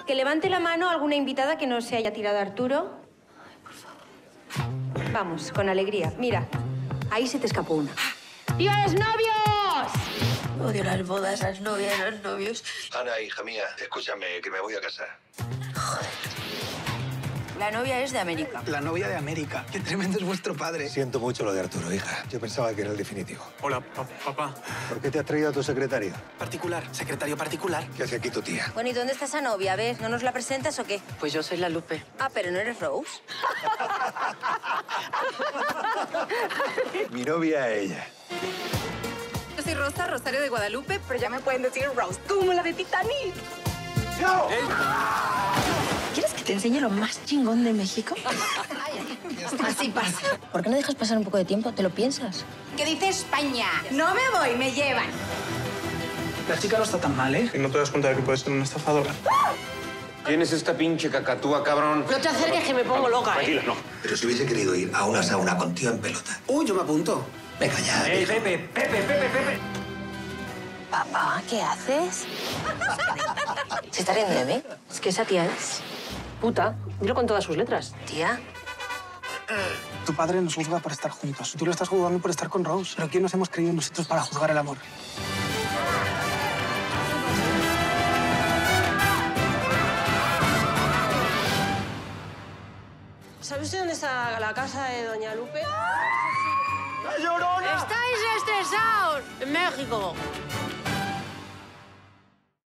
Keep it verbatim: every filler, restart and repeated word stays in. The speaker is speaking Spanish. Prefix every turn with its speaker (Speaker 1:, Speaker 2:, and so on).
Speaker 1: Que levante la mano alguna invitada que no se haya tirado a Arturo. Ay, por favor. Vamos, con alegría. Mira, ahí se te escapó una. ¡Viva los novios!
Speaker 2: Odio las bodas, las novias, los novios.
Speaker 3: Ana, hija mía, escúchame, que me voy a casar.
Speaker 2: Joder. La novia es de América.
Speaker 4: La novia de América. Qué tremendo es vuestro padre.
Speaker 3: Siento mucho lo de Arturo, hija. Yo pensaba que era el definitivo.
Speaker 4: Hola, pa papá.
Speaker 3: ¿Por qué te has traído a tu secretario?
Speaker 4: Particular. Secretario particular.
Speaker 3: ¿Qué hace aquí tu tía?
Speaker 2: Bueno, ¿y dónde está esa novia? A ver, ¿no nos la presentas o qué?
Speaker 5: Pues yo soy la Lupe.
Speaker 2: Ah, pero no eres Rose.
Speaker 3: Mi novia es ella.
Speaker 6: Yo soy Rosa, Rosario de Guadalupe, pero ya me pueden decir Rose, como la de Titanic.
Speaker 3: ¡No!
Speaker 2: ¿Quieres que te enseñe lo más chingón de México? Así pasa. ¿Por qué no dejas pasar un poco de tiempo? ¿Te lo piensas?
Speaker 6: ¿Qué dice España? No me voy, me llevan.
Speaker 4: La chica no está tan mal, ¿eh? Y no te das cuenta de que puedes ser una estafadora.
Speaker 7: ¿Quién es esta pinche cacatúa, cabrón?
Speaker 5: No te acerques que me pongo loca, ¿eh?
Speaker 7: Tranquila, no.
Speaker 3: Pero si hubiese querido ir a una sauna con tío en pelota.
Speaker 4: Uy, yo me apunto.
Speaker 3: Venga ya.
Speaker 7: ¡Ey, Pepe, Pepe, Pepe, Pepe!
Speaker 2: Papá, ¿qué haces? ¿Se está riendo de mí?
Speaker 5: Es que esa tía es puta. Dilo con todas sus letras.
Speaker 2: Tía.
Speaker 4: Tu padre nos juzga por estar juntos. Tú lo estás juzgando por estar con Rose. ¿Pero quién nos hemos creído nosotros para juzgar el amor?
Speaker 5: ¿Sabe usted dónde está la casa de doña Lupe?
Speaker 3: ¡La Llorona!
Speaker 5: ¡Estáis estresados! En México.